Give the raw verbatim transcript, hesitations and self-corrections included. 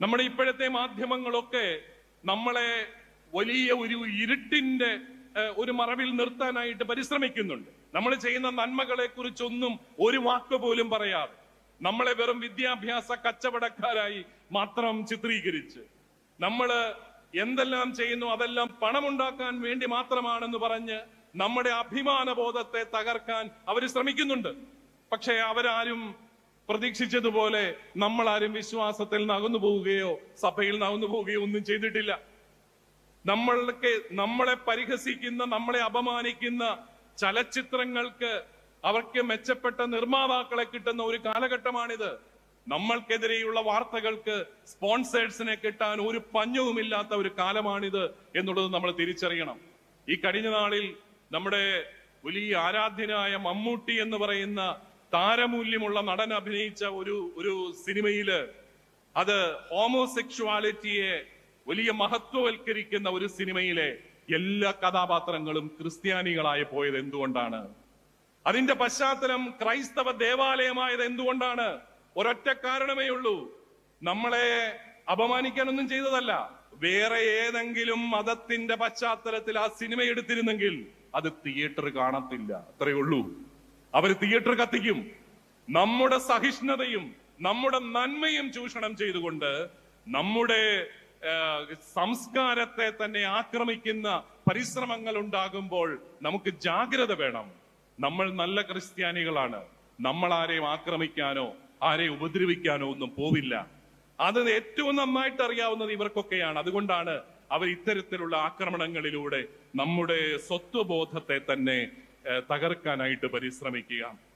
നമ്മുടെ ഇപ്പോഴത്തെ മാധ്യമങ്ങളൊക്കെ നമ്മളെ വലിയ ഒരു ഇരുട്ടിന്റെ ഒരു മറവിൽ നിർത്താനായിട്ട് പരിശ്രമിക്കുന്നുണ്ട്. നമ്മൾ ചെയ്യുന്ന നന്മകളെ കുറിച്ചൊന്നും ഒരു വാക്ക് പോലും പറയാതെ നമ്മളെ വെറും വിദ്യാഭ്യാസ കച്ചവടക്കാരായി മാത്രം ചിത്രീകരിച്ച് നമ്മള് എന്തെല്ലാം ചെയ്യുന്നു അതെല്ലാം പണമുണ്ടാക്കാൻ വേണ്ടി മാത്രമാണെന്ന് പറഞ്ഞ് നമ്മുടെ അഭിമാന ബോധത്തെ തകർക്കാൻ അവർ ശ്രമിക്കുന്നുണ്ട്. പക്ഷെ അവരാരും പ്രതീക്ഷിച്ചതുപോലെ നമ്മളാരും വിശ്വാസത്തിൽ നിന്ന് അകന്നു പോവുകയോ സഭയിൽ നിന്ന് അകന്നു പോവുകയോ ഒന്നും ചെയ്തിട്ടില്ല. നമ്മൾക്ക് നമ്മളെ പരിഹസിക്കുന്ന, നമ്മളെ അപമാനിക്കുന്ന ചലച്ചിത്രങ്ങൾക്ക് അവർക്ക് മെച്ചപ്പെട്ട നിർമ്മാതാക്കളെ കിട്ടുന്ന ഒരു കാലഘട്ടമാണിത്. നമ്മൾക്കെതിരെയുള്ള വാർത്തകൾക്ക് സ്പോൺസേഴ്സിനെ കിട്ടാൻ ഒരു പഞ്ഞവുമില്ലാത്ത ഒരു കാലമാണിത് എന്നുള്ളത് നമ്മൾ തിരിച്ചറിയണം. ഈ കഴിഞ്ഞ നാളിൽ നമ്മുടെ വലിയ ആരാധ്യനായ മമ്മൂട്ടി എന്ന് പറയുന്ന താരമൂല്യമുള്ള നടൻ അഭിനയിച്ച ഒരു ഒരു സിനിമയില് അത് ഹോമോസെക്ഷുവാലിറ്റിയെ വലിയ മഹത്വവൽക്കരിക്കുന്ന ഒരു സിനിമയിലെ എല്ലാ കഥാപാത്രങ്ങളും ക്രിസ്ത്യാനികളായി പോയത് എന്തുകൊണ്ടാണ്? അതിന്റെ പശ്ചാത്തലം ക്രൈസ്തവ ദേവാലയമായത് എന്തുകൊണ്ടാണ്? ഒരൊറ്റ കാരണമേ ഉള്ളൂ, നമ്മളെ അപമാനിക്കാനൊന്നും ചെയ്തതല്ല. വേറെ ഏതെങ്കിലും മതത്തിന്റെ പശ്ചാത്തലത്തിൽ ആ സിനിമ എടുത്തിരുന്നെങ്കിൽ അത് തിയേറ്റർ കാണത്തില്ല, അത്രയേ ഉള്ളൂ. അവര് തിയേറ്റർ കത്തിക്കും. നമ്മുടെ സഹിഷ്ണുതയും നമ്മുടെ നന്മയും ചൂഷണം ചെയ്തുകൊണ്ട് നമ്മുടെ സംസ്കാരത്തെ തന്നെ ആക്രമിക്കുന്ന പരിശ്രമങ്ങൾ ഉണ്ടാകുമ്പോൾ നമുക്ക് ജാഗ്രത വേണം. നമ്മൾ നല്ല ക്രിസ്ത്യാനികളാണ്. നമ്മൾ ആരെയും ആക്രമിക്കാനോ ആരെയും ഉപദ്രവിക്കാനോ ഒന്നും പോവില്ല. അത് ഏറ്റവും നന്നായിട്ട് അറിയാവുന്നത് ഇവർക്കൊക്കെയാണ്. അതുകൊണ്ടാണ് അവർ ഇത്തരത്തിലുള്ള ആക്രമണങ്ങളിലൂടെ നമ്മുടെ സ്വത്വബോധത്തെ തന്നെ തകർക്കാനായിട്ട് പരിശ്രമിക്കുക.